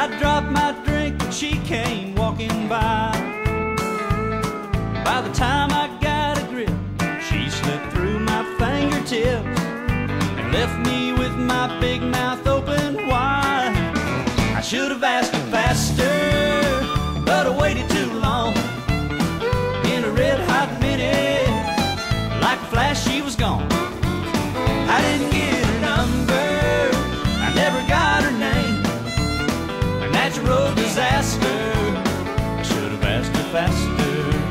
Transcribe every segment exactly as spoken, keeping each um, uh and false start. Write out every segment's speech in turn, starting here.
I dropped my drink and she came walking by. By the time I got a grip, she slipped through my fingertips and left me with my big mouth open wide. I should have asked her faster, but I waited too long. In a red hot minute, like a flash she was gone. I didn't get her number, I never got her name. A natural disaster, I should have asked her faster.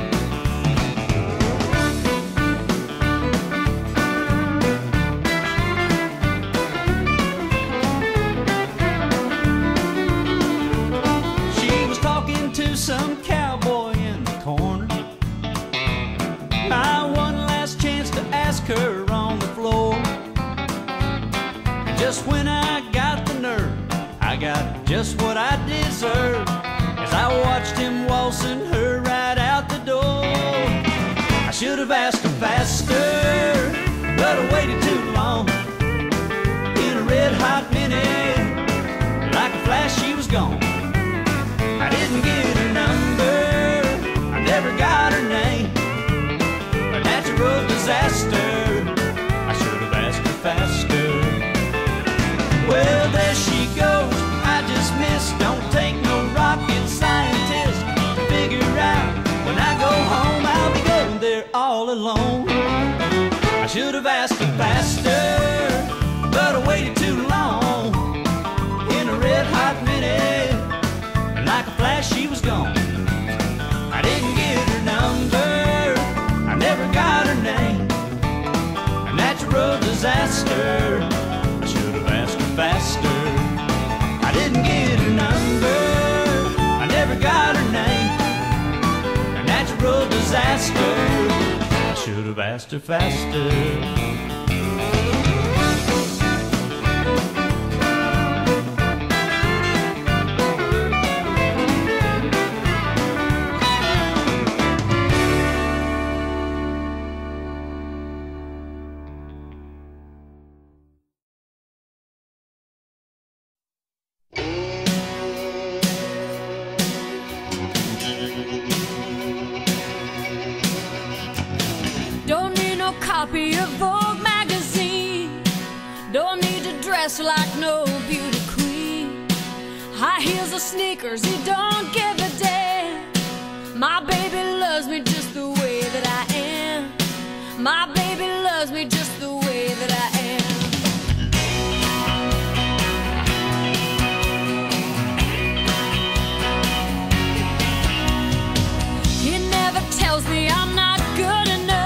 Some cowboy in the corner. My one last chance to ask her on the floor. And just when I got the nerve, I got just what I deserved, as I watched him waltzing her right out the door. I should have asked her faster, but I waited too long. In a red hot minute, like a flash she was gone. I didn't get her number, I never got her name. A natural disaster, I should have asked her faster. Well, there she goes, I just missed. Don't take no rocket scientist to figure out when I go home I'll be going there all alone. I should have asked her faster, but I waited too long. In a red hot minute, like a flash she was gone. I didn't get her number, I never got her name. A natural disaster, I should have asked her faster. I didn't get her number, I never got her name. A natural disaster, I should have asked her faster. Copy of Vogue magazine. Don't need to dress like no beauty queen. High heels or sneakers, he don't give a damn. My baby loves me just the way that I am. My baby loves me just the way that I am. He never tells me I'm not good enough.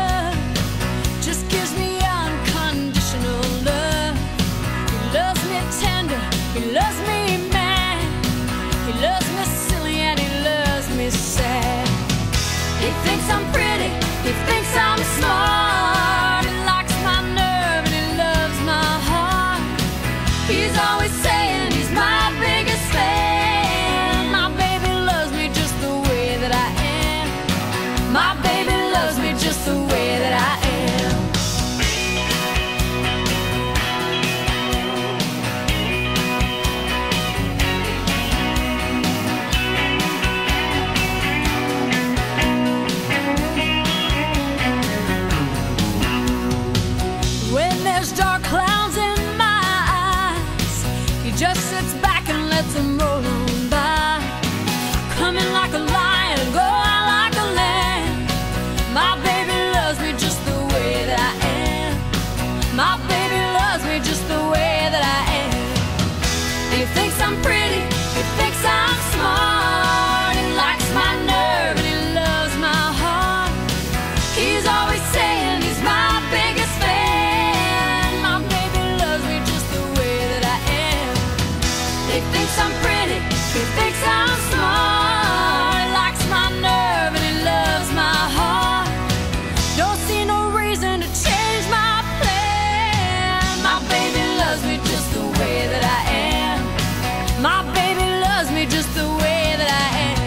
He loves me mad, he loves me silly, and he loves me sad. He thinks I'm pretty, he thinks I'm smart. He likes my nerve and he loves my heart. He's always saying he's my biggest fan. My baby loves me just the way that I am. My baby loves me just the way that I am. Dark clouds in my eyes, he just sits back and lets them roll on by. Coming like a lion, going like a lamb. My baby loves me just the way that I am. My baby loves me just the way that I am. He thinks I'm pretty, he thinks I'm smart. He likes my nerve and he loves my heart. He's always saying he's my biggest fan. He thinks I'm pretty, he thinks I'm smart. He likes my nerve and he loves my heart. Don't see no reason to change my plan. My baby loves me just the way that I am. My baby loves me just the way that I am.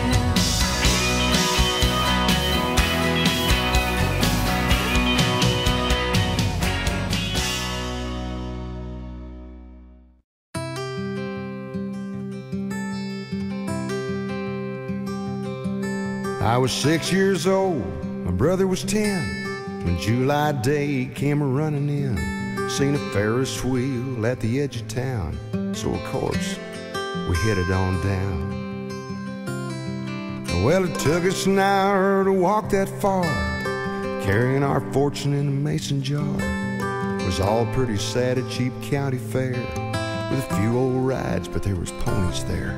I was six years old, my brother was ten, when July day came a-running in. Seen a Ferris wheel at the edge of town, so of course we headed on down. Well, it took us an hour to walk that far, carrying our fortune in a mason jar. It was all pretty sad at Cheap County Fair, with a few old rides, but there was ponies there.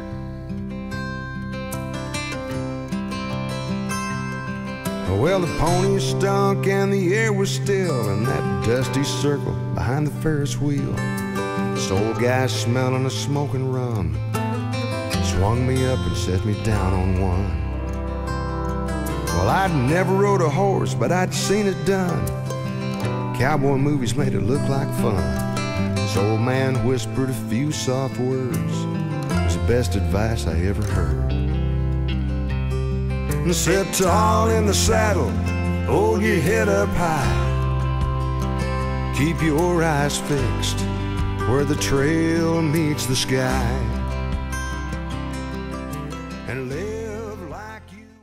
Well, the ponies stunk and the air was still in that dusty circle behind the Ferris wheel. This old guy smelling a smoking rum swung me up and set me down on one. Well, I'd never rode a horse, but I'd seen it done. Cowboy movies made it look like fun. This old man whispered a few soft words. It was the best advice I ever heard. And sit tall in the saddle, hold your head up high, keep your eyes fixed where the trail meets the sky.